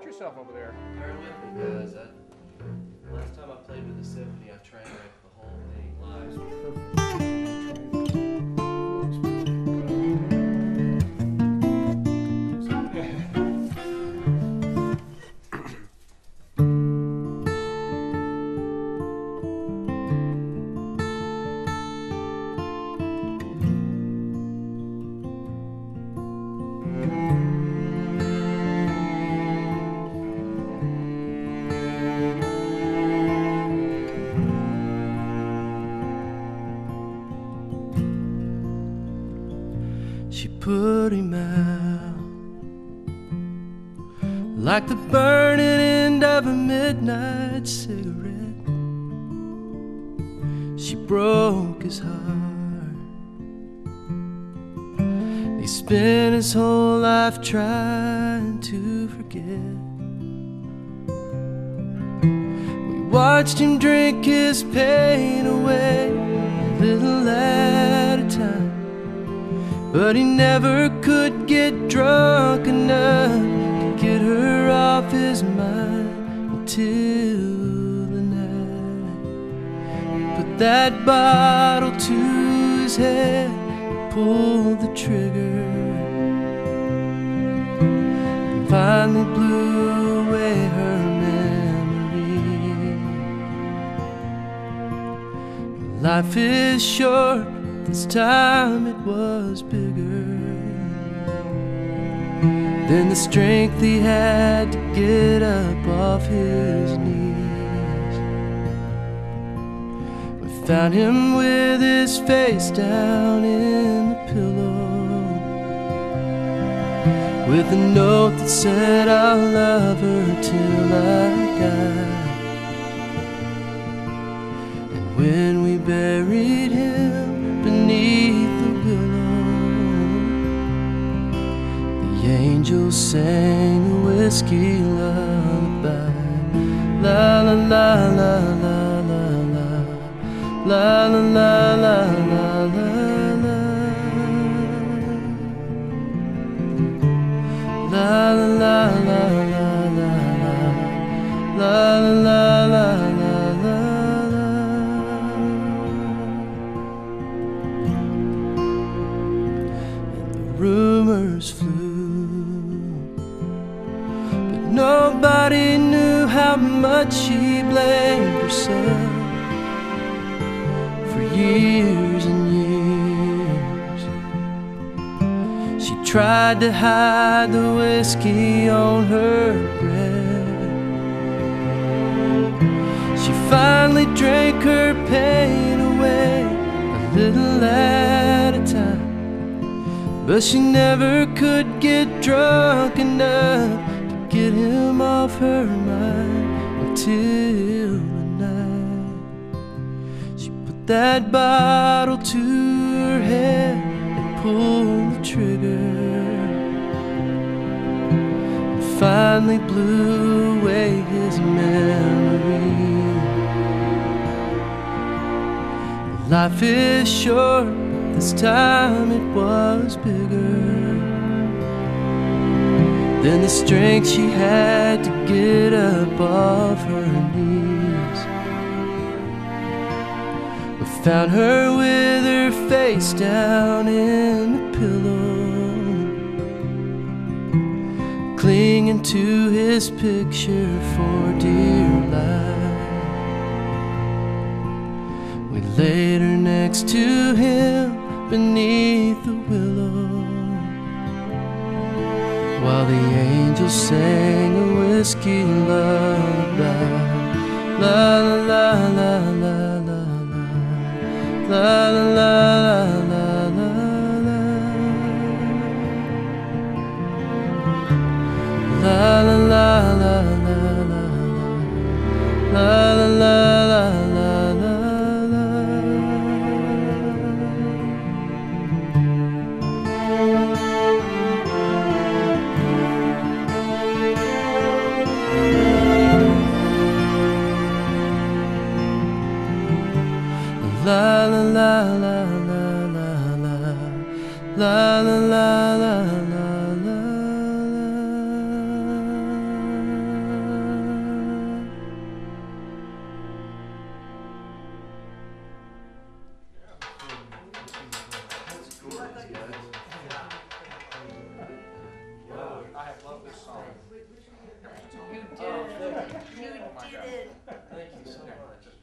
yourself over there. Bear with me, guys. Last time I played with the symphony, I train wrecked the whole thing live. She put him out like the burning end of a midnight cigarette. She broke his heart. He spent his whole life trying to forget. We watched him drink his pain away, a little at a time. But he never could get drunk enough to get her off his mind until the night he put that bottle to his head, pulled the trigger, and finally blew away her memory. Life is short. This time it was bigger than the strength he had to get up off his knees. We found him with his face down in the pillow, with a note that said, "I'll love her till I die." And when we buried him beneath the willow, the angels sang a whiskey lullaby. La la la la la la la, la la la la la la la, la la la la la la, la la la la la. Rumors flew, but nobody knew how much she blamed herself for years and years. She tried to hide the whiskey on her breath. She finally drank her pain away, a little at a time. But she never could get drunk enough to get him off her mind until the night she put that bottle to her head and pulled the trigger, and finally blew away his memory. Life is short. This time it was bigger than the strength she had to get up off her knees. We found her with her face down in the pillow, clinging to his picture for dear life. We laid her next to him beneath the willow, while the angels sang a whiskey lullaby. La la la la la la la, la la la la la la, la la la la la la, la la la la la. La la la la la la la, la la la la la la la. my did God. it. Thank you so much.